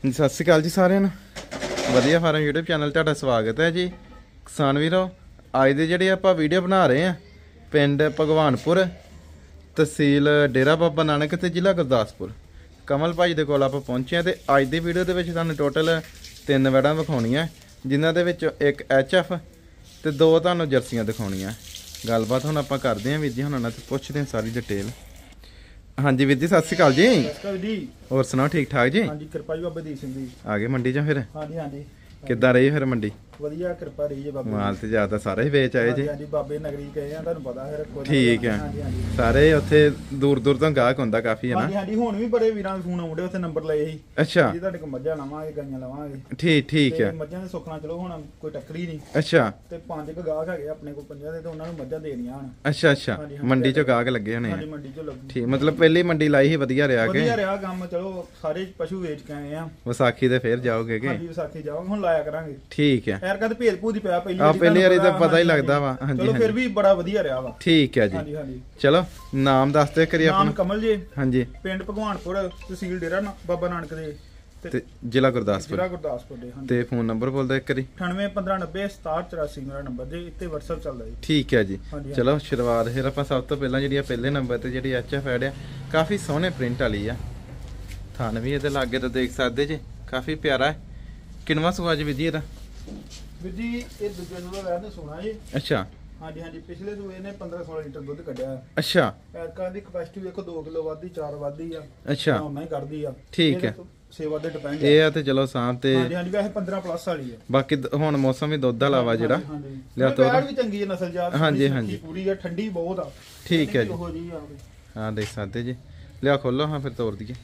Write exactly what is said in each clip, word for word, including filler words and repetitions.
ਸਤਿ ਸ਼੍ਰੀ ਅਕਾਲ ਜੀ ਸਾਰਿਆਂ ਨੂੰ। ਵਧੀਆ ਫਾਰਮ YouTube ਚੈਨਲ ਤੁਹਾਡਾ ਸਵਾਗਤ ਹੈ ਜੀ। ਕਿਸਾਨ ਵੀਰੋ, ਅੱਜ ਦੇ ਜਿਹੜੇ ਆਪਾਂ ਵੀਡੀਓ ਬਣਾ ਰਹੇ ਆ ਪਿੰਡ ਭਗਵਾਨਪੁਰ, ਤਹਿਸੀਲ ਡੇਰਾ ਬਾਬਾ ਨਾਨਕ ਤੇ ਜ਼ਿਲ੍ਹਾ ਗੁਰਦਾਸਪੁਰ। ਕਮਲ ਭਾਈ ਦੇ ਕੋਲ ਆਪਾਂ ਪਹੁੰਚੇ ਆ ਤੇ ਅੱਜ ਦੀ ਵੀਡੀਓ ਦੇ ਵਿੱਚ ਤੁਹਾਨੂੰ ਟੋਟਲ ਤਿੰਨ ਵੈੜਾਂ ਵਿਖਾਉਣੀਆਂ, ਜਿਨ੍ਹਾਂ ਦੇ ਵਿੱਚੋਂ ਇੱਕ ਐਚ ਐਫ ਤੇ ਦੋ ਤੁਹਾਨੂੰ ਜਰਸੀਆਂ ਦਿਖਾਉਣੀਆਂ। ਗੱਲਬਾਤ ਹੁਣ ਆਪਾਂ ਕਰਦੇ ਆਂ ਵੀਰ ਜੀ, ਹੁਣ ਉਹਨਾਂ ਤੋਂ ਪੁੱਛਦੇ ਆਂ ਸਾਰੀ ਡਿਟੇਲ। ਹਾਂਜੀ ਵੀਰ ਜੀ, ਸਤਿ ਸ਼੍ਰੀ ਅਕਾਲ ਜੀ। ਹੋਰ ਸੁਣਾਓ, ਠੀਕ ਠਾਕ ਜੀ? ਹਾਂਜੀ, ਕਿਰਪਾ ਜੀ ਬਾਬਾ ਦੀਪ ਸਿੰਘ ਜੀ। ਆ ਗਏ ਮੰਡੀ ਚ ਫਿਰ? ਹਾਂਜੀ ਹਾਂਜੀ। ਕਿੱਦਾਂ ਰਹੀ ਫਿਰ ਮੰਡੀ? ਵਧੀਆ, ਕਿਰਪਾ ਰਹੀ ਹੈ ਬਾਬਾ। ਮਾਲ ਤੇ ਜ਼ਿਆਦਾ ਸਾਰੇ ਹੀ ਵੇਚ ਆਏ ਜੀ? ਹਾਂਜੀ, ਬਾਬੇ ਨਗਰੀ ਗਏ ਆ, ਤੁਹਾਨੂੰ ਪਤਾ ਫਿਰ। ਠੀਕ ਹੈ, ਸਾਰੇ ਉੱਥੇ ਦੂਰ ਦੂਰ ਤੋਂ ਗਾਹਕ ਹੁੰਦਾ ਕਾਫੀ ਹੈ ਨਾ? ਹਾਂਜੀ ਹਾਂਜੀ, ਹੁਣ ਵੀ ਬੜੇ ਵੀਰਾਂ ਦੇ ਫੋਨ ਆਉਂਦੇ, ਉੱਥੇ ਨੰਬਰ ਲਏ ਸੀ। ਅੱਛਾ, ਜੀ ਤੁਹਾਡੇ ਕੋਲ ਮੱਝਾਂ ਲਵਾਂਗੇ, ਗਾਈਆਂ ਲਵਾਂਗੇ। ਠੀਕ ਠੀਕ ਹੈ। ਮੱਝਾਂ ਦੇ ਸੁੱਖਣਾ ਚਲੋ ਹੁਣ ਕੋਈ ਟੱਕਰੀ ਨਹੀਂ। ਅੱਛਾ, ਤੇ ਪੰਜ ਕੁ ਗਾਹਕ ਹੈਗੇ ਆਪਣੇ ਕੋਲ ਪੰਜਾਂ ਦੇ, ਤੇ ਉਹਨਾਂ ਨੂੰ ਮੱਝਾਂ ਦੇਣੀਆਂ ਹੁਣ। ਅੱਛਾ ਅੱਛਾ, ਮੰਡੀ ਚੋਂ ਗਾਹਕ ਲੱਗੇ ਹੋਣੇ? ਹਾਂਜੀ, ਮੰਡੀ ਚੋਂ ਲੱਗੇ। ਠੀਕ, ਮਤਲਬ ਪਹਿਲੀ ਮੰਡੀ ਲਾਈ ਸੀ, ਵਧੀਆ ਰਿਹਾ ਕਿ? ਵਧੀਆ ਰਿਹਾ ਕੰਮ, ਚਲੋ ਸਾਰੇ ਪਸ਼ੂ ਵੇਚ ਕੇ ਆਏ ਆ। ਵਿਸਾਖੀ ਦੇ ਫੇਰ ਜਾਓਗੇ ਕਿ? ਹਾਂਜੀ, ਵਿਸਾਖੀ ਜਾਵਾਂਗੇ, ਹੁਣ ਲਾਇਆ ਕਰਾਂਗੇ। ਠੀਕ ਹੈ। ਯਾਰ ਕਦ ਭੇਦ ਭੂਦ ਪਿਆ ਪਹਿਲੀ ਆ ਪਹਿਲੀ ਵਾਰੀ ਤਾਂ ਪਤਾ ਹੀ ਲੱਗਦਾ ਵਾ। ਹਾਂਜੀ, ਚਲੋ ਫਿਰ ਵੀ ਬੜਾ ਵਧੀਆ ਰਿਹਾ ਵਾ। ਠੀਕ ਹੈ ਜੀ। ਹਾਂਜੀ ਹਾਂਜੀ। ਚਲੋ ਨਾਮ ਦੱਸ ਦਿਓ ਕਰੀ ਆਪਣਾ। ਨਾਮ ਕਮਲ ਜੀ। ਹਾਂਜੀ। ਪਿੰਡ ਭਗਵਾਨਪੁਰ, ਤਹਿਸੀਲ ਡੇਰਾ ਬਾਬਾ ਨਾਨਕ ਦੇ ਤੇ ਜ਼ਿਲ੍ਹਾ ਗੁਰਦਾਸਪੁਰ। ਜ਼ਿਲ੍ਹਾ ਗੁਰਦਾਸਪੁਰ ਦੇ। ਹਾਂਜੀ। ਤੇ ਫੋਨ ਨੰਬਰ ਬੋਲ ਦਿਓ ਇੱਕ ਵਾਰੀ। ਅਠਾਨਵੇਂ ਪੰਦਰਾਂ ਨੱਬੇ ਸਤਾਹਠ ਚੁਰਾਸੀ ਮੇਰਾ ਨੰਬਰ ਜੀ, ਇੱਥੇ WhatsApp ਚੱਲਦਾ ਜੀ। ਠੀਕ ਹੈ ਜੀ। ਹਾਂਜੀ, ਚਲੋ ਸ਼ੁਰੂਆਤ ਫਿਰ ਆਪਾਂ ਸਭ ਤੋਂ ਪਹਿਲਾਂ ਜਿਹੜੀ ਆ ਪਹਿਲੇ ਨੰਬਰ ਤੇ ਜਿਹੜੀ ਐਚ ਐਫ ਐਡ ਆ, ਕਾਫੀ ਸੋਹਣੇ ਪ੍ਰਿੰਟ ਵਾਲੀ ਆ। ਥਣ ਵੀ ਇਹਦੇ ਲਾਗੇ ਤੋਂ ਦੇਖ ਸਕਦੇ ਜੀ, ਕਾਫੀ ਪਿਆਰਾ ਹੈ। ਕਿੰਨਵਾਂ ਸੂਆ ਜੀ ਵੀਰ ਜੀ ਇਹਦਾ? ਵੀਰ ਜੀ ਇਹ ਦੂਜੇ ਨੂੰ ਦਾ ਵੈਸੇ ਸੋਣਾ ਜੀ। ਅੱਛਾ। ਹਾਂਜੀ ਹਾਂਜੀ, ਪਿਛਲੇ ਸੂਏ ਨੇ ਪੰਦਰਾਂ ਸੋਲਾਂ ਲੀਟਰ ਦੁੱਧ ਕੱਢਿਆ। ਅੱਛਾ। ਐਰਕਾਂ ਦੀ ਕਪੈਸਿਟੀ ਵੇਖੋ ਦੋ ਕਿਲੋ ਵੱਧਦੀ, ਚਾਰ ਵੱਧਦੀ ਆ। ਅੱਛਾ, ਉਹਨਾਂ ਹੀ ਕੱਢਦੀ ਆ। ਠੀਕ ਹੈ। ਸੇਵਾ ਦੇ ਡਿਪੈਂਡ ਇਹ ਆ ਤੇ ਚਲੋ ਸਾਂਭ ਤੇ। ਹਾਂਜੀ ਹਾਂਜੀ, ਵੈਸੇ ਪੰਦਰਾਂ ਪਲੱਸ ਵਾਲੀ ਆ। ਬਾਕੀ ਹੁਣ ਮੌਸਮ ਵੀ ਦੁੱਧ ਵਾਲਾ ਵਾ ਜਿਹੜਾ। ਲਿਆ ਤੋਰ ਵੀ ਚੰਗੀ ਹੈ, ਨਸਲ ਜਾਤ ਹਾਂਜੀ ਹਾਂਜੀ ਪੂਰੀ ਆ, ਠੰਡੀ ਬਹੁਤ ਆ। ਠੀਕ ਹੈ ਜੀ। ਉਹੋ ਜੀ ਆ। ਹਾਂ ਦੇਖ ਸਕਦੇ ਜੀ। ਲਿਆ ਖੋਲੋ ਹਾਂ ਫਿਰ ਤੋਰ ਦਈਏ।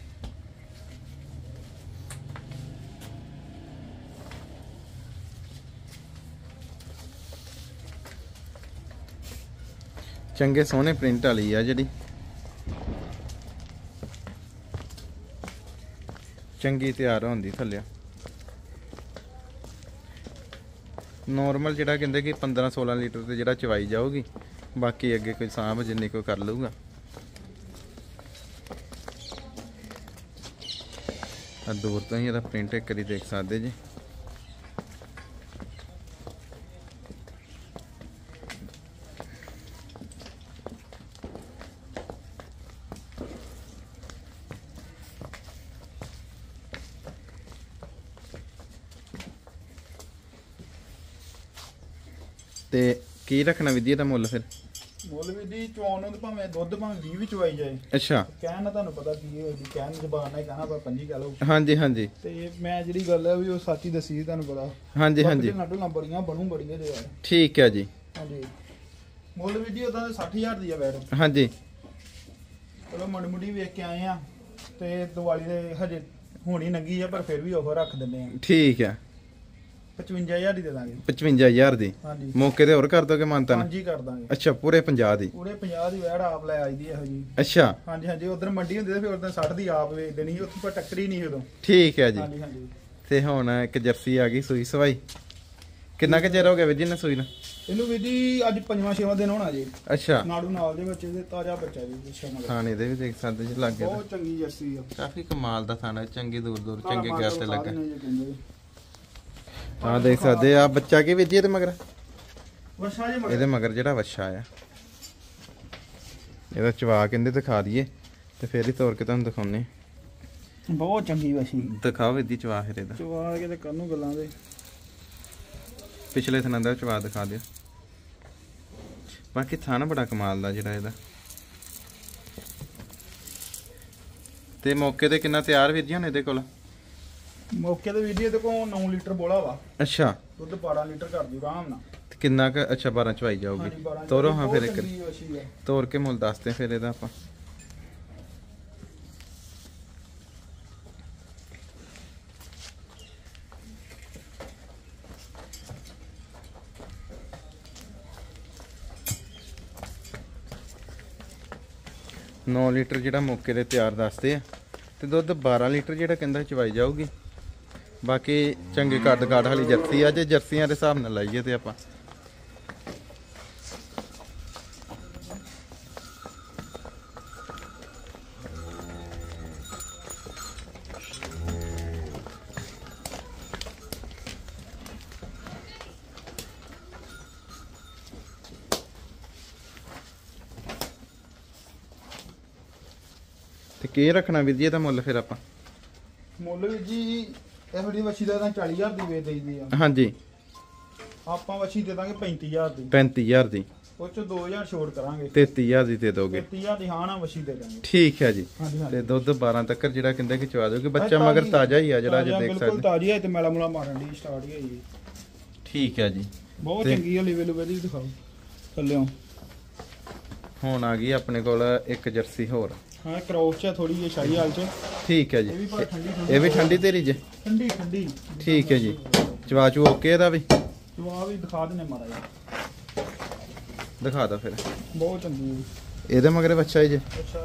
ਚੰਗੇ ਸੋਹਣੇ ਪ੍ਰਿੰਟ ਵਾਲੀ ਆ ਜਿਹੜੀ, ਚੰਗੀ ਤਿਆਰ ਹੁੰਦੀ ਥੱਲੇ। ਨੋਰਮਲ ਜਿਹੜਾ ਕਹਿੰਦੇ ਕਿ ਪੰਦਰਾਂ ਸੋਲਾਂ ਲੀਟਰ ਤੇ ਜਿਹੜਾ ਚਵਾਈ ਜਾਊਗੀ, ਬਾਕੀ ਅੱਗੇ ਕੋਈ ਸਾਂਭ ਜਿੰਨੀ ਕੋਈ ਕਰ ਲਊਗਾ। ਆ ਦੂਰ ਤੋਂ ਹੀ ਇਹਦਾ ਪ੍ਰਿੰਟ ਇੱਕ ਵਾਰੀ ਦੇਖ ਸਕਦੇ ਜੀ। ਤੇ ਕੀ ਰੱਖਣਾ ਵਿਧੀ ਦਾ ਮੁੱਲ ਫਿਰ? ਮੁੱਲ ਵੀ ਦੀ ਚਵਾਉਣ ਨੂੰ ਭਾਵੇਂ ਦੁੱਧ ਭਾਵੇਂ ਵੀਹ ਵੀ ਚਵਾਈ ਜਾਏ। ਅੱਛਾ। ਕਹਿਣ ਨਾਲ ਤੁਹਾਨੂੰ ਪਤਾ ਕੀ ਹੋਈ, ਕਹਿਣ ਜ਼ਬਾਨ ਨਾਲ ਕਹਿਣਾ ਆਪਾਂ ਪੰਜੀ ਕਹਿ ਲਓ। ਹਾਂਜੀ ਹਾਂਜੀ। ਤੇ ਮੈਂ ਜਿਹੜੀ ਗੱਲ ਹੈ ਵੀ ਉਹ ਸੱਚੀ ਦੱਸੀ ਤੁਹਾਨੂੰ ਪਤਾ। ਹਾਂਜੀ ਹਾਂਜੀ। ਨਾਟੋ ਬੜੀਆਂ ਬਣੂ ਬੜੀਆਂ ਦੇ ਯਾਰ। ਠੀਕ ਹੈ ਜੀ। ਹਾਂਜੀ। ਮੁੱਲ ਵੀ ਦੀ ਉਹਦਾ ਸੱਠ ਹਜ਼ਾਰ ਦੀ ਆ ਵੈਰ। ਹਾਂਜੀ। ਚਲੋ ਮੰਡੀ ਮੁੰਡੀ ਵੇਖ ਕੇ ਆਏ ਆ ਤੇ ਦੀਵਾਲੀ ਦੇ ਹਜੇ ਹੋਣੀ ਨੰਗੀ ਆ, ਪਰ ਫਿਰ ਵੀ ਉਹ ਰੱਖ ਦਿੰਦੇ ਆ। ਠੀਕ ਹੈ। ਪਚਵੰਜਾ ਹਜ਼ਾਰ ਦੀ ਦੇ ਦਾਂਗੇ। ਪਚਵੰਜਾ ਹਜ਼ਾਰ ਦੀ? ਹਾਂਜੀ। ਮੌਕੇ ਤੇ ਹੋਰ ਕਰ ਦੋਗੇ ਮਾਨਤਾ? ਹਾਂਜੀ ਕਰ ਦਾਂਗੇ। ਅੱਛਾ, ਪੂਰੇ ਪੰਜਾਹ ਦੀ? ਪੂਰੇ ਪੰਜਾਹ ਦੀ ਵੈੜ ਆਪ ਲੈ ਆਈ ਦੀ ਇਹੋ ਜੀ। ਅੱਛਾ। ਹਾਂਜੀ ਹਾਂਜੀ, ਉਧਰ ਮੰਡੀ ਹੁੰਦੀ ਤੇ ਫਿਰ ਉਧਰ ਸੱਠ ਦੀ ਆਪ ਵੇਚ ਦੇਣੀ, ਉੱਥੇ ਪਰ ਟੱਕਰੀ ਨਹੀਂ ਉਦੋਂ। ਠੀਕ ਹੈ ਜੀ। ਹਾਂਜੀ ਹਾਂਜੀ। ਤੇ ਹੁਣ ਇੱਕ ਜਰਸੀ ਆ ਗਈ ਸੂਈ ਸਵਾਈ, ਕਿੰਨਾ ਕੁ ਚਿਰ ਹੋ ਗਿਆ ਵੀਰ ਜੀ ਨੇ ਸੂਈ ਨੂੰ? ਇਹਨੂੰ ਵੀਰ ਜੀ ਅੱਜ ਪੰਜਵਾਂ ਛੇਵਾਂ ਦਿਨ ਹੋਣਾ ਜੀ। ਅੱਛਾ। ਨਾੜੂ ਨਾਲ ਦੇ ਵਿੱਚ ਇਹਦੇ ਤਾਜ਼ਾ ਬੱਚਾ ਜੀ। ਥਾਣੇ ਦੇ ਵੀ ਦੇਖ ਸਕਦੇ ਜੀ ਲੱਗੇ, ਬਹੁਤ ਚੰਗੀ ਜਰਸੀ ਆ, ਕਾਫੀ ਕਮਾਲ ਦਾ ਥਾਣਾ, ਚੰਗੀ ਦੂਰ ਦੂਰ ਚੰਗੇ ਗੈਰ ਤੇ ਲੱਗਾ। ਹਾਂ ਹਾਂ ਦੇਖ ਸਕਦੇ ਆ। ਬੱਚਾ ਕੀ ਵੀਰ ਜੀ ਇਹਦੇ ਮਗਰ? ਵਛਾ ਜੀ ਮਗਰ। ਇਹਦੇ ਮਗਰ ਜਿਹੜਾ ਵਛਾ ਆ, ਇਹਦਾ ਚਵਾ ਕਹਿੰਦੇ ਦਿਖਾ ਦਈਏ ਤੇ ਫੇਰ ਹੀ ਤੋਰ ਕੇ ਤੁਹਾਨੂੰ ਦਿਖਾਉਣੇ। ਬਹੁਤ ਚੰਗੀ ਵਛੀ। ਦਿਖਾਓ ਵੀਰ ਜੀ ਚਵਾ ਫਿਰ ਇਹਦਾ। ਚਵਾ ਕੇ ਤੇ ਕੰਨੂ ਗੱਲਾਂ ਦੇ ਪਿਛਲੇ ਥਣਾ ਦਾ ਚਵਾ ਦਿਖਾ ਦਿਓ। ਬਾਕੀ ਥਾਣਾ ਬੜਾ ਕਮਾਲ ਦਾ ਜਿਹੜਾ ਇਹਦਾ। ਤੇ ਮੌਕੇ ਤੇ ਕਿੰਨਾ ਤਿਆਰ ਵੀਰ ਜੀ ਹੁਣ ਇਹਦੇ ਕੋਲ? ਮੌਕੇ ਤੇ ਵੀਡੀਓ ਤੇ ਕੋ ਨੌ ਲੀਟਰ ਬੋਲਾ ਵਾ। ਅੱਛਾ। ਦੁੱਧ ਬਾਰਾਂ ਲੀਟਰ ਕਰ ਦਿਓ ਆਰਾਮ ਨਾਲ। ਕਿੰਨਾ ਕ? ਅੱਛਾ, ਬਾਰਾਂ ਚਵਾਈ ਜਾਊਗੀ। ਤੋਰੋ ਹਾਂ ਫਿਰ ਇੱਕ ਤੋਰ ਕੇ ਮੁੱਲ ਦੱਸਦੇ ਫਿਰ ਇਹਦਾ ਆਪਾਂ। ਨੌ ਲੀਟਰ ਜਿਹੜਾ ਮੌਕੇ ਤੇ ਤਿਆਰ ਦੱਸਦੇ ਆ, ਤੇ ਦੁੱਧ ਬਾਰਾਂ ਲੀਟਰ ਜਿਹੜਾ ਕਹਿੰਦਾ ਚਵਾਈ ਜਾਊਗੀ। ਬਾਕੀ ਚੰਗੀ ਕੱਦ ਕਾਠ ਵਾਲੀ ਜਰਸੀ ਆ, ਜੇ ਜਰਸੀਆਂ ਦੇ ਹਿਸਾਬ ਨਾਲ ਲਾਈਏ ਤੇ ਆਪਾਂ। ਕੀ ਰੱਖਣਾ ਵੀਰ ਜੀ ਇਹਦਾ ਮੁੱਲ ਫਿਰ ਆਪਾਂ? ਮੁੱਲ ਵੀ ਜੀ ਇਹੋ ਜਿਹੀ ਵੱਛੀ ਦਾ ਤਾਂ ਚਾਲੀ ਹਜ਼ਾਰ ਦੀ ਵੇਚ ਦਈਦੀ ਆ। ਹਾਂਜੀ ਆਪਾਂ ਵੱਛੀ ਦੇ ਦਾਂਗੇ ਪੈਂਤੀ ਹਜ਼ਾਰ ਦੀ। ਪੈਂਤੀ ਹਜ਼ਾਰ ਦੀ, ਉਹ ਚ ਦੋ ਹਜ਼ਾਰ ਛੋੜ ਕਰਾਂਗੇ। ਤੇਤੀ ਹਜ਼ਾਰ ਦੀ ਦੇ ਦੋਗੇ? ਤੇਤੀ ਹਜ਼ਾਰ ਦੀ ਹਾਂ ਨਾ ਵੱਛੀ ਦੇ ਦਾਂਗੇ। ਠੀਕ ਹੈ ਜੀ। ਹਾਂਜੀ ਹਾਂਜੀ ਤੇ ਦੁੱਧ ਬਾਰਾਂ ਤੱਕ ਜਿਹੜਾ ਕਹਿੰਦੇ ਕਿ ਚਵਾ ਦੋਗੇ। ਬੱਚਾ ਮਗਰ ਤਾਜ਼ਾ ਹੀ ਆ ਜਿਹੜਾ ਜੇ ਦੇਖ ਬਿਲਕੁਲ ਸਕਦੇ। ਤਾਜ਼ੀ ਹੈ ਤੇ ਮੈਲਾ ਮੁਲਾ ਮਾਰਨ ਦੀ ਸਟਾਰਟ ਹੀ ਹੋਈ। ਠੀਕ ਹੈ ਜੀ, ਬਹੁਤ ਤੇ- ਚੰਗੀ ਹੈ। ਲਿਵੇ ਲੁਵੇ ਦੀ ਦਿਖਾਓ ਥੱਲਿਓ। ਹੁਣ ਆ ਗਈ ਆਪਣੇ ਕੋਲ ਇੱਕ ਜਰਸੀ ਹੋਰ। ਹਾਂ ਕ੍ਰੋਸ ਚ ਥੋੜੀ ਜਿਹੀ ਸ਼ਾਹੀ ਹਾਲ ਚ। ਠੀਕ ਹੈ ਇਹ ਵੀ ਜੀ, ਪਰ ਠੰਡੀ ਠੰਡੀ ਇਹ ਵੀ ਠੰਡੀ ਤੇਰੀ ਜੇ? ਠੰਡੀ ਠੰਡੀ। ਠੀਕ ਹੈ ਜੀ। ਚਵਾ ਚੂ ਓਕੇ ਇਹਦਾ ਵੀ? ਜਵਾਬ ਵੀ ਦਿਖਾ ਦਿੰਨੇ ਮਾੜਾ ਜਿਹਾ। ਦਿਖਾ ਦੋ ਫਿਰ। ਬਹੁਤ ਚੰਗੀ ਹੈ। ਇਹਦੇ ਮਗਰ ਬੱਚਾ ਹੀ ਜੇ? ਅੱਛਾ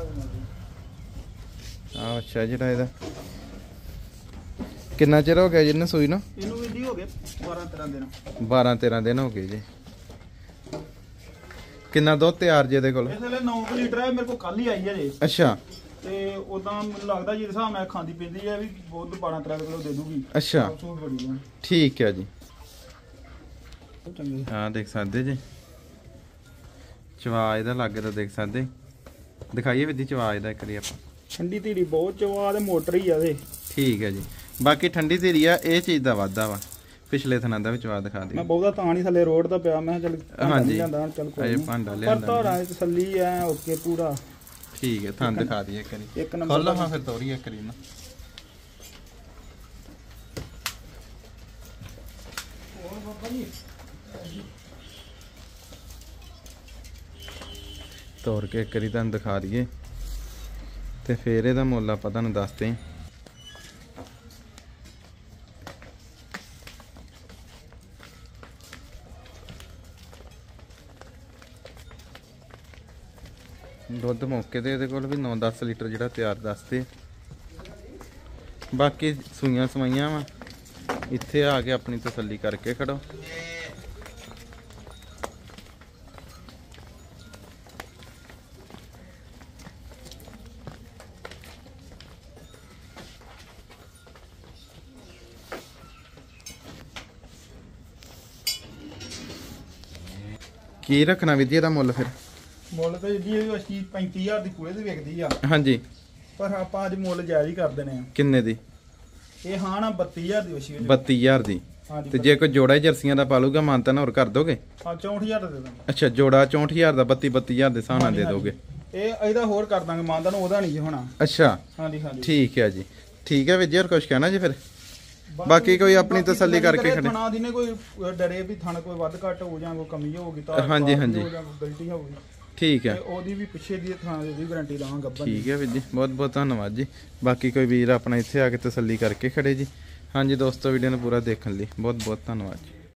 ਆ ਅੱਛਾ ਜਿਹੜਾ ਇਹਦਾ ਕਿੰਨਾ ਚਿਰ ਹੋ ਗਿਆ ਜਿਹਨੇ ਸੂਈ ਨੂੰ? ਇਹਨੂੰ ਵੀ ਦੀ ਹੋ ਗਏ ਬਾਰਾਂ ਤੇਰਾਂ ਦਿਨ। ਬਾਰਾਂ ਤੇਰਾਂ ਦਿਨ ਹੋ ਗਏ ਜੀ। ਕਿੰਨਾ ਦੁੱਧ ਤਿਆਰ ਜੇ ਇਹਦੇ ਕੋਲ? ਇਸ ਵੇਲੇ ਨੌ ਲੀਟਰ ਹੈ। ਮੇਰੇ ਕੋਲ ਕੱਲ ਹੀ ਆਈ ਹੈ ਜੀ। ਅੱਛਾ ਤੇ ਉਦਾਂ ਮੈਨੂੰ ਲੱਗਦਾ ਜਿਹਦੇ ਹਿਸਾਬ ਨਾਲ ਖਾਂਦੀ ਪੀਂਦੀ ਹੈ ਵੀ ਬਹੁਤ ਬਾਰਾਂ ਤੇਰਾਂ ਕਿਲੋ ਦੇ ਦੂਗੀ। ਅੱਛਾ ਸੌ ਬੜੀ ਹੈ। ਠੀਕ ਹੈ ਜੀ। ਬਹੁਤ ਚੰਗੀ। ਹਾਂ ਦੇਖ ਸਕਦੇ ਜੀ ਚਵਾ ਇਹਦਾ ਲੱਗੇ ਤਾਂ ਦੇਖ ਸਕਦੇ। ਦਿਖਾਈਏ ਵਿਧੀ ਚਵਾ ਇਹਦਾ ਇੱਕ ਵਾਰੀ ਆਪਾਂ। ਠੰਡੀ ਧੀਰੀ ਬਹੁਤ ਚਵਾ ਤੇ ਮੋਟਰ ਹੀ ਆ ਇਹਦੇ। ਠੀਕ ਹੈ ਜੀ। ਬਾਕੀ ਠੰਡੀ ਧੀਰੀ ਆ, ਇਹ ਚੀਜ਼ ਦਾ ਵਾਧਾ ਵਾ। ਪਿਛਲੇ ਥਣਾ ਦਾ ਵੀ ਚਵਾ ਦਿਖਾ ਮੈਂ ਦਿਓ। ਬਹੁਤਾ ਤਾਂ ਨਹੀਂ ਥੱਲੇ ਰੋਡ ਦਾ ਪਿਆ। ਮੈਂ ਕਿਹਾ ਚੱਲ ਭਾਂਡਾ ਹਾਂਜੀ। ਨੀ ਲਿਆਂਦਾ, ਚੱਲ ਕੋਈ ਅਜੇ ਨੀ। ਭਾਂਡਾ ਪਰ ਲਿਆਂਦਾ ਧਾਰਾਂ ਦੀ ਤਸੱਲੀ ਐ ਓਕੇ ਪੂਰਾ। ਠੀਕ ਹੈ, ਥਣ ਦਿਖਾ ਦਈਏ ਇੱਕ ਵਾਰੀ। ਇੱਕ ਨੰਬਰ ਖੋਲ੍ਹ ਹਾਂ ਫਿਰ ਤੋਰੀ ਇੱਕ ਵਾਰੀ ਨਾ। ਹੋਰ ਬਾਬਾ ਜੀ ਤੋਰ ਕੇ ਇੱਕ ਵਾਰੀ ਤੁਹਾਨੂੰ ਦਿਖਾ ਦਈਏ ਤੇ ਫਿਰ ਇਹਦਾ ਮੁੱਲ ਆਪਾਂ ਤੁਹਾਨੂੰ ਦੱਸਦੇ ਹਾਂ। ਦੁੱਧ ਮੌਕੇ ਤੇ ਇਹਦੇ ਕੋਲ ਵੀ ਨੌ ਦਸ ਲੀਟਰ ਜਿਹੜਾ ਤਿਆਰ ਦੱਸਦੇ। ਬਾਕੀ ਸੂਈਆਂ ਸਵਾਈਆਂ ਵਾ, ਇੱਥੇ ਆ ਕੇ ਆਪਣੀ ਤਸੱਲੀ ਕਰਕੇ ਖੜੋ। ਕੀ ਰੱਖਣਾ ਵਿਧੀ ਇਹਦਾ ਮੁੱਲ ਫਿਰ? ਮੁੱਲ ਤੇ ਜੀ ਇਹ ਅਸੀਂ ਪੈਂਤੀ ਹਜ਼ਾਰ ਦੀ ਕੂੜੇ ਦੀ ਵਿਕਦੀ ਆ। ਹਾਂਜੀ ਪਰ ਆਪਾਂ ਅੱਜ ਮੁੱਲ ਜਾਇਜ਼ ਹੀ ਕਰ ਦੇਣੇ ਆ। ਕਿੰਨੇ ਦੀ? ਇਹ ਹਾਂ ਨਾ ਬੱਤੀ ਹਜ਼ਾਰ ਦੀ ਵਸ਼ੀ। ਬੱਤੀ ਹਜ਼ਾਰ ਦੀ। ਹਾਂਜੀ ਤੇ ਜੇ ਕੋਈ ਜੋੜਾ ਹੀ ਜਰਸੀਆਂ ਦਾ ਪਾਲੂਗਾ ਮਾਨਤਾ ਹੋਰ ਕਰ ਦੋਗੇ? ਹਾਂ ਚੌਂਹਠ ਹਜ਼ਾਰ ਦਾ ਦੇ ਦਾਂਗੇ। ਅੱਛਾ ਜੋੜਾ ਚੌਂਹਠ ਹਜ਼ਾਰ ਦਾ ਬੱਤੀ ਬੱਤੀ ਹਜ਼ਾਰ ਦੇ ਹਿਸਾਬ ਨਾਲ ਦੇ ਦੋਗੇ? ਇਹ ਇਹਦਾ ਹੋਰ ਕਰ ਦਾਂਗੇ ਮਾਨਤਾ ਨੂੰ, ਉਹਦਾ ਨਹੀਂ ਜੀ ਹੋਣਾ। ਅੱਛਾ ਹਾਂਜੀ ਹਾਂਜੀ ਠੀਕ ਹੈ ਜੀ। ਠੀਕ ਹੈ ਵੀਰ ਜੀ, ਹੋਰ ਕੁਝ ਕਹਿਣਾ ਜੀ ਫਿਰ? ਬਾਕੀ ਕੋਈ ਆਪਣੀ ਤਸੱਲੀ ਕਰਕੇ ਖੜੇ। ਥਣਾ ਦੀ ਨੇ ਕੋਈ ਡਰੇ ਵੀ ਥਣ ਕੋਈ ਵੱਧ ਘੱਟ ਹੋ ਜਾਂ ਕੋਈ ਕਮੀ ਹੋਊਗੀ ਤਾਂ ਹਾਂਜੀ, ਹਾਂਜੀ। ਗਲਤੀ ਹੋਊਗੀ ਠੀਕ ਹੈ, ਤੇ ਉਹਦੀ ਵੀ ਪਿੱਛੇ ਦੀ ਥਾਂ ਦੀ ਗਾਰੰਟੀ ਲਾਵਾਂ ਗੱਬਨ ਦੀ। ਠੀਕ ਹੈ ਵੀਰ ਜੀ, ਬਹੁਤ ਬਹੁਤ ਧੰਨਵਾਦ ਜੀ। ਬਾਕੀ ਕੋਈ ਵੀਰ ਆਪਣਾ ਇੱਥੇ ਆ ਕੇ ਤਸੱਲੀ ਕਰਕੇ ਖੜੇ ਜੀ। ਹਾਂਜੀ ਦੋਸਤੋ, ਵੀਡੀਓ ਨੂੰ ਪੂਰਾ ਦੇਖਣ ਲਈ ਬਹੁਤ ਬਹੁਤ ਧੰਨਵਾਦ ਜੀ।